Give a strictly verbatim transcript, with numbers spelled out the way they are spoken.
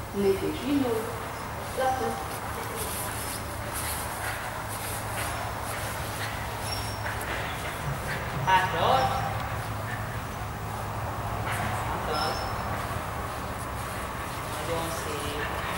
Lépés indul. Lapot. Hátra arc. Igaz. Nagyon szép.